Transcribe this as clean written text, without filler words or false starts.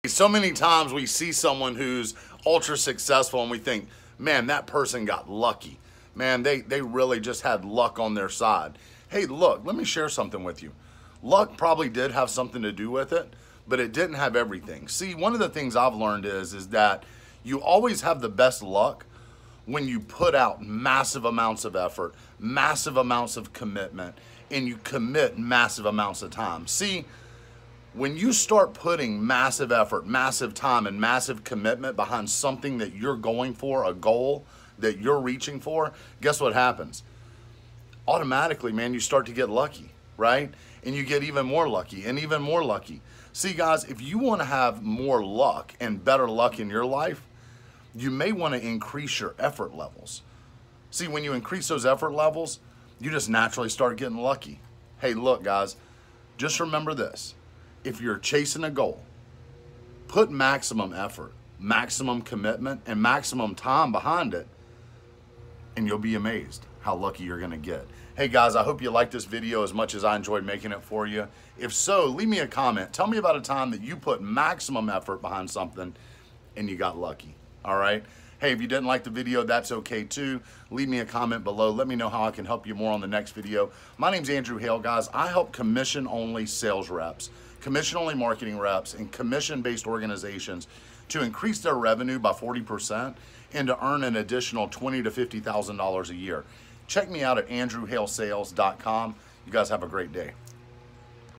So many times we see someone who's ultra successful and we think, man, that person got lucky. Man, they really just had luck on their side. Hey, look, let me share something with you. Luck probably did have something to do with it, but it didn't have everything. See, one of the things I've learned is that you always have the best luck when you put out massive amounts of effort, massive amounts of commitment, and you commit massive amounts of time. See, when you start putting massive effort, massive time, and massive commitment behind something that you're going for, a goal that you're reaching for, guess what happens? Automatically, man, you start to get lucky, right? And you get even more lucky and even more lucky. See, guys, if you want to have more luck and better luck in your life, you may want to increase your effort levels. See, when you increase those effort levels, you just naturally start getting lucky. Hey, look, guys, just remember this. If you're chasing a goal, put maximum effort, maximum commitment, and maximum time behind it, and you'll be amazed how lucky you're gonna get. Hey guys, I hope you liked this video as much as I enjoyed making it for you. If so, leave me a comment. Tell me about a time that you put maximum effort behind something and you got lucky, all right? Hey, if you didn't like the video, that's okay too. Leave me a comment below. Let me know how I can help you more on the next video. My name's Andrew Hale, guys. I help commission-only sales reps, commission-only marketing reps, and commission-based organizations to increase their revenue by 40% and to earn an additional $20,000 to $50,000 a year. Check me out at andrewhalesales.com. You guys have a great day.